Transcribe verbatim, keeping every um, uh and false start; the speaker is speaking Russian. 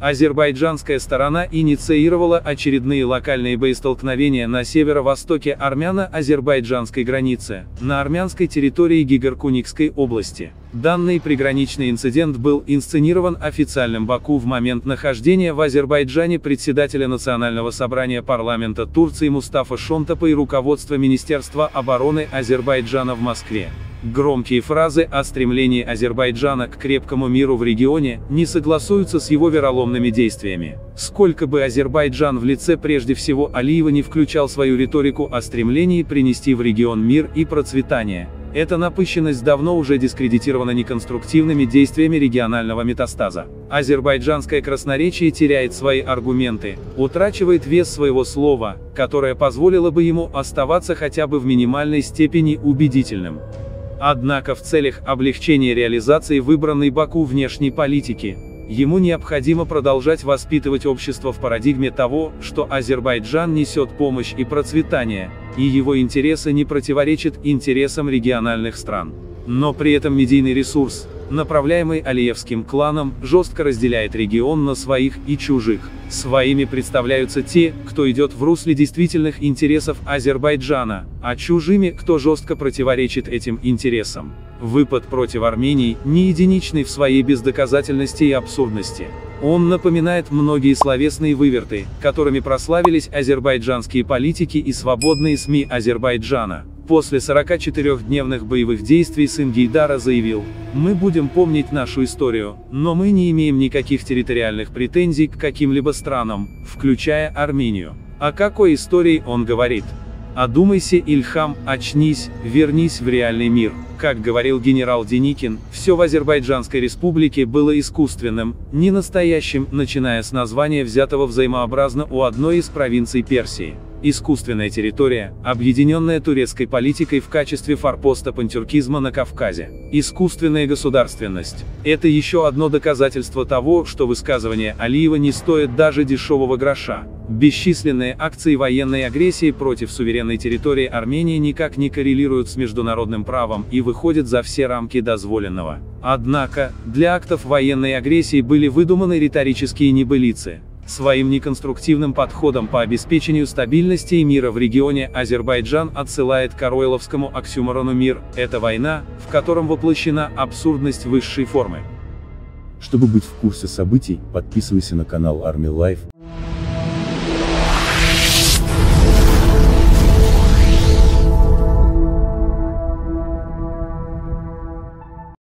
Азербайджанская сторона инициировала очередные локальные боестолкновения на северо-востоке армяно-азербайджанской границы, на армянской территории Гигаркуникской области. Данный приграничный инцидент был инсценирован официальным Баку в момент нахождения в Азербайджане председателя Национального собрания парламента Турции Мустафа Шонтапа и руководства Министерства обороны Азербайджана в Москве. Громкие фразы о стремлении Азербайджана к крепкому миру в регионе не согласуются с его вероломными действиями. Сколько бы Азербайджан в лице прежде всего Алиева не включал свою риторику о стремлении принести в регион мир и процветание, эта напыщенность давно уже дискредитирована неконструктивными действиями регионального метастаза. Азербайджанское красноречие теряет свои аргументы, утрачивает вес своего слова, которое позволило бы ему оставаться хотя бы в минимальной степени убедительным. Однако в целях облегчения реализации выбранной Баку внешней политики, ему необходимо продолжать воспитывать общество в парадигме того, что Азербайджан несет помощь и процветание, и его интересы не противоречат интересам региональных стран. Но при этом медийный ресурс, направляемый Алиевским кланом, жестко разделяет регион на своих и чужих. Своими представляются те, кто идет в русле действительных интересов Азербайджана, а чужими, кто жестко противоречит этим интересам. Выпад против Армении не единичный в своей бездоказательности и абсурдности. Он напоминает многие словесные выверты, которыми прославились азербайджанские политики и свободные СМИ Азербайджана. После сорокачетырёхдневных боевых действий сын Гейдара заявил: «Мы будем помнить нашу историю, но мы не имеем никаких территориальных претензий к каким-либо странам, включая Армению». О какой истории он говорит? «Одумайся, Ильхам, очнись, вернись в реальный мир». Как говорил генерал Деникин, все в Азербайджанской республике было искусственным, не настоящим, начиная с названия, взятого взаимообразно у одной из провинций Персии. Искусственная территория, объединенная турецкой политикой в качестве форпоста пантюркизма на Кавказе. Искусственная государственность. Это еще одно доказательство того, что высказывания Алиева не стоят даже дешевого гроша. Бесчисленные акции военной агрессии против суверенной территории Армении никак не коррелируют с международным правом и выходят за все рамки дозволенного. Однако, для актов военной агрессии были выдуманы риторические небылицы. Своим неконструктивным подходом по обеспечению стабильности и мира в регионе Азербайджан отсылает к оруэлловскому оксюморону «мир – это война», в котором воплощена абсурдность высшей формы. Чтобы быть в курсе событий, подписывайся на канал Army Life